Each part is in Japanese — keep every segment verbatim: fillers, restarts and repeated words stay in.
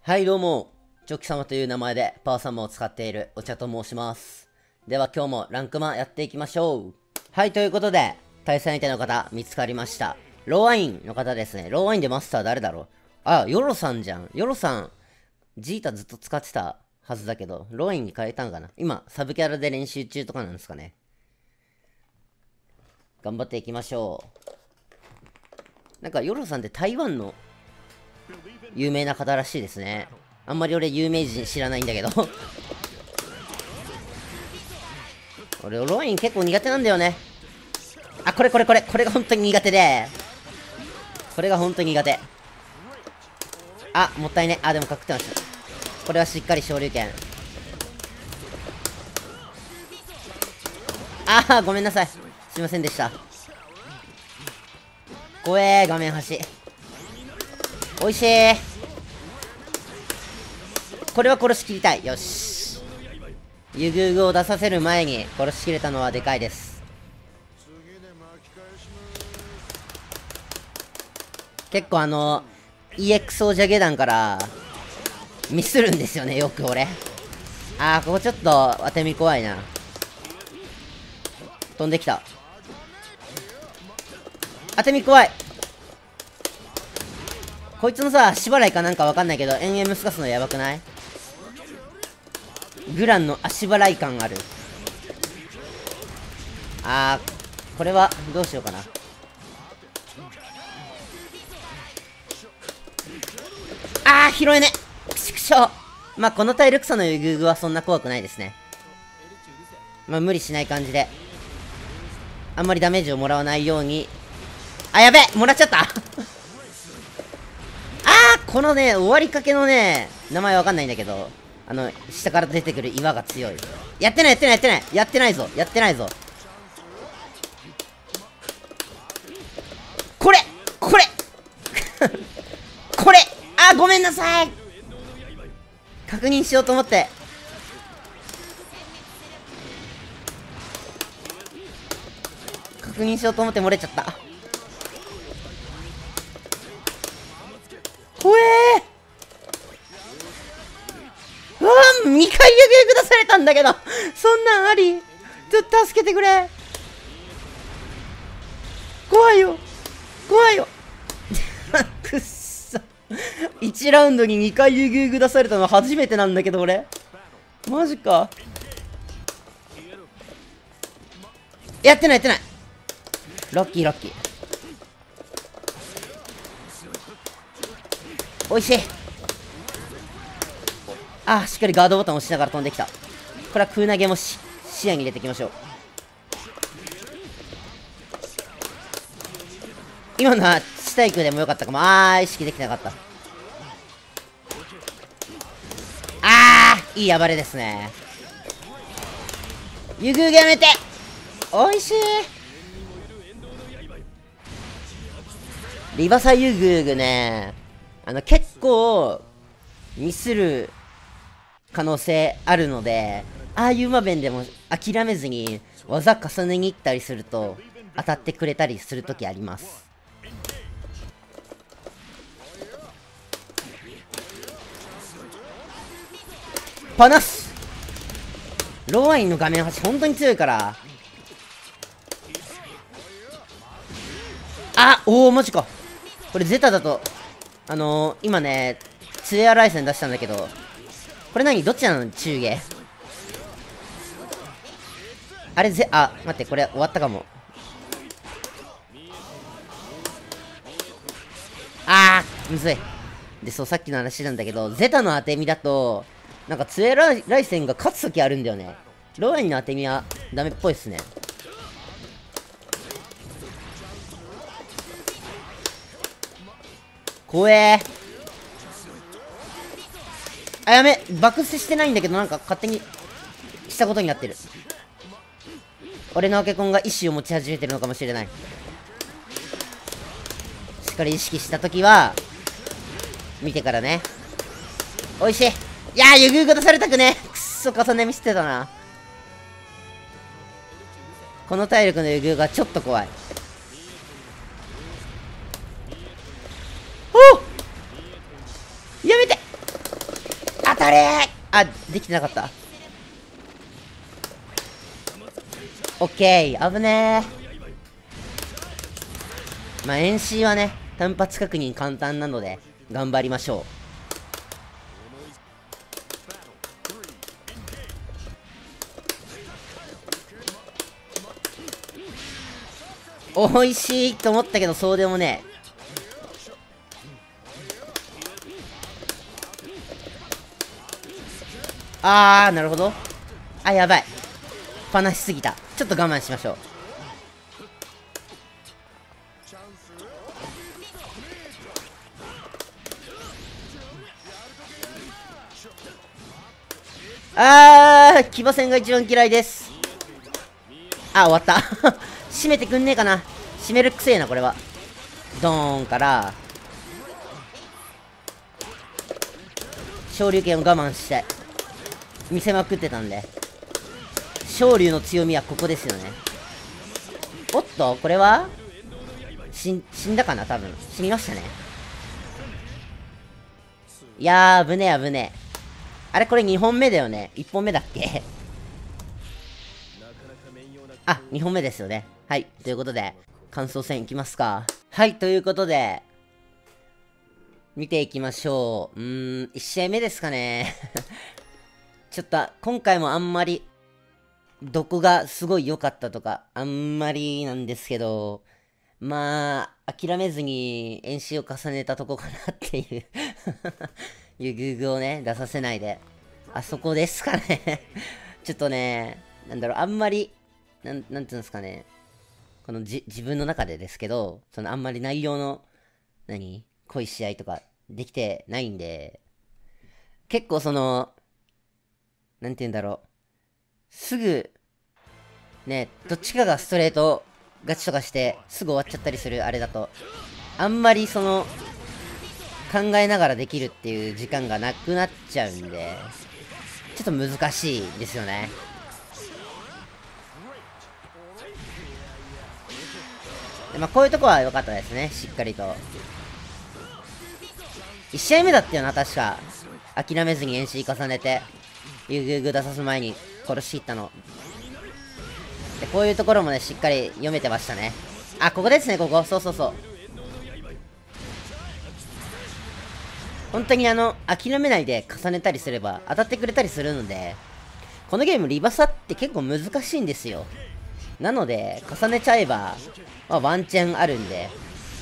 はいどうも、チョキ様という名前でパワーサンマを使っているお茶と申します。では今日もランクマやっていきましょう。はい、ということで、対戦相手の方見つかりました。ローワインの方ですね。ローワインでマスター誰だろう。あ、ヨロさんじゃん。ヨロさん、ジータずっと使ってたはずだけど、ローワインに変えたんかな。今、サブキャラで練習中とかなんですかね。頑張っていきましょう。なんかヨロさんって台湾の有名な方らしいですね。あんまり俺有名人知らないんだけど俺ローイン結構苦手なんだよね。あ、これこれこれこれが本当に苦手で、これが本当に苦手。あ、もったいね。あ、でも隠ってました。これはしっかり昇竜拳。あー、ごめんなさい、すいませんでした。怖えー、画面端。おいしい。これは殺しきりたい。よし、ユグウグを出させる前に殺しきれたのはでかいです。結構あの イーエックス 王者下段からミスるんですよね、よく俺。あー、ここちょっと当て身怖いな。飛んできた。当て身怖い。こいつのさ、足払いかなんかわかんないけど、エンエム すかすのやばくない？グランの足払い感ある。あー、これはどうしようかな。あー、拾えね。くしくしょう。まあこの体力差のユグウグはそんな怖くないですね。まあ無理しない感じで、あんまりダメージをもらわないように。あ、やべえ、もらっちゃったあー、このね、終わりかけのね、名前わかんないんだけど、あの、下から出てくる岩が強い。やってないやってないやってないやってないぞやってないぞ。これこれこれ、あー、ごめんなさい。確認しようと思って確認しようと思って漏れちゃった。怖えー。うわー、にかいユグユグ出されたんだけど、そんなんあり？ちょっと助けてくれ。怖いよ怖いよくっそ、いちラウンドににかいユグユグ出されたの初めてなんだけど俺。マジか。やってないやってない。ラッキーラッキー。おいしい。あー、しっかりガードボタン押しながら飛んできた。これは空投げもし視野に入れていきましょう。今のは地対空でもよかったかも。あー、意識できなかった。あー、いい暴れですね。ユグウグやめて。おいしい。リバサユグウグね、あの結構ミスる可能性あるので、ああいう場面でも諦めずに技重ねに行ったりすると当たってくれたりするときあります。パナスローワインの画面端本当に強いから。あ、おお、マジか。これゼタだとあのー、今ねツエアライセン出したんだけど、これ何、どっちなの？中芸あれぜ、あ、待って、これ終わったかも。あー、むずい。で、そう、さっきの話なんだけど、ゼタの当て身だとなんかツエライセンが勝つときあるんだよね。ローワインの当て身はダメっぽいっすね。怖えー。あ、やめ、爆死してないんだけど、なんか勝手にしたことになってる。俺のアケコンが意志を持ち始めてるのかもしれない。しっかり意識したときは見てからね。おいしい。いやー、ユグウグ出されたくね。くっそ、重ね見せてたな。この体力のユグウグがちょっと怖い。おっ、やめて。 たれー。あ、できてなかった。オッケー、危ねー。まあ、エンシー はね、単発確認簡単なので、頑張りましょう。おいしいと思ったけど、そうでもねえ。あー、なるほど。あ、やばい。パナしすぎた。ちょっと我慢しましょう。あー、騎馬戦が一番嫌いです。あ、終わった。締めてくんねえかな。締めるくせえな、これは。ドーンから、昇竜拳を我慢して、見せまくってたんで。昇竜の強みはここですよね。おっと、これは死ん、死んだかな多分。死にましたね。いやー、危ねえ危ねえ。あれこれにほんめだよね。いっぽんめだっけ。あ、にほんめですよね。はい。ということで、感想戦いきますか。はい、ということで、見ていきましょう。うーん、いち試合目ですかね。ちょっと、今回もあんまり、どこがすごい良かったとか、あんまりなんですけど、まあ、諦めずに演習を重ねたとこかなっていういうグーグをね、出させないで。あそこですかね。ちょっとね、なんだろう、あんまり、なん、なんていうんですかね。このじ、自分の中でですけど、そのあんまり内容の、何濃い試合とかできてないんで、結構その、なんて言うんだろう。すぐ、ね、どっちかがストレート勝ちとかして、すぐ終わっちゃったりするあれだと、あんまりその、考えながらできるっていう時間がなくなっちゃうんで、ちょっと難しいですよね。でまあ、こういうとこは良かったですね、しっかりと。いち試合目だったよな、確か。諦めずに演習重ねて、ユーグーグー出さす前に殺し入ったの。で、こういうところもね、しっかり読めてましたね。あ、ここですね、ここ。そうそうそう。本当にあの、諦めないで重ねたりすれば当たってくれたりするので、このゲームリバサって結構難しいんですよ。なので、重ねちゃえば、まあ、ワンチャンあるんで、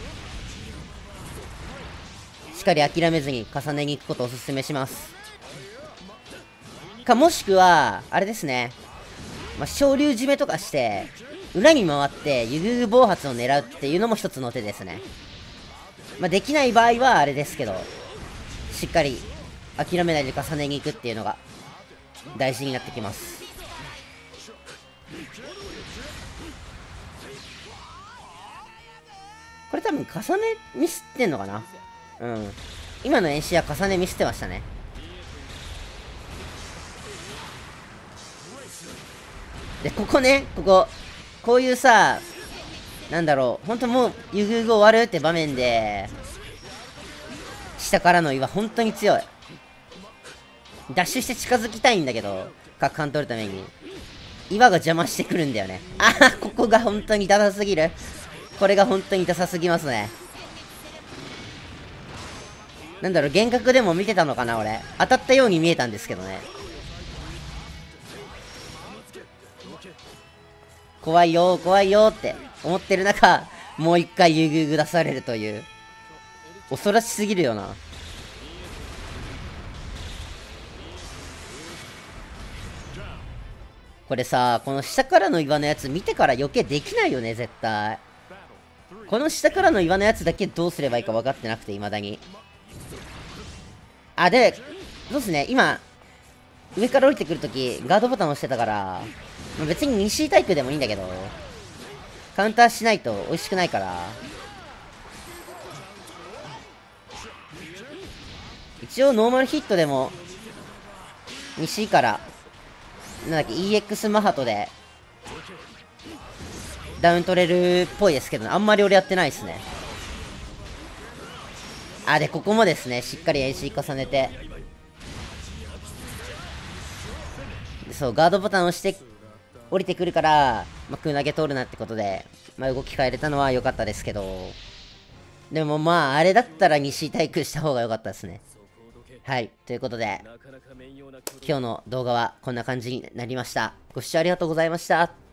しっかり諦めずに重ねに行くことをお勧めします。か、もしくは、あれですね。まあ、昇竜締めとかして、裏に回って、ユグーグ暴発を狙うっていうのも一つの手ですね。まあ、できない場合はあれですけど、しっかり諦めないで重ねに行くっていうのが大事になってきます。これ多分重ねミスってんのかな。うん。今の演習は重ねミスってましたね。で、ここね、ここ、こういうさ、なんだろう、ほんともう、ユグーグ終わるって場面で、下からの岩、本当に強い。ダッシュして近づきたいんだけど、角感取るために。岩が邪魔してくるんだよね。ああ、ここが本当にダサすぎる。これが本当にダサすぎますね。なんだろう、幻覚でも見てたのかな、俺。当たったように見えたんですけどね。怖いよー、怖いよーって思ってる中、もう一回ユーグーグ出されるという。恐ろしすぎるよな。これさ、この下からの岩のやつ見てから余計できないよね、絶対。この下からの岩のやつだけどうすればいいか分かってなくて、未だに。あ、で、そうっすね、今、上から降りてくるとき、ガードボタン押してたから、別に西タイプでもいいんだけど、カウンターしないと美味しくないから、一応ノーマルヒットでも、西から、なんだっけ、イーエックス マハトで、ダウン取れるっぽいですけど、ね、あんまり俺やってないっすね。あ、で、ここもですね、しっかり エーシー 重ねて、 そう、ガードボタンを押して降りてくるから、まあ、空投げ通るなってことで、まあ、動き変えれたのは良かったですけど、でもまあ、あれだったら西対空した方が良かったですね。はい。ということで、今日の動画はこんな感じになりました。ご視聴ありがとうございました。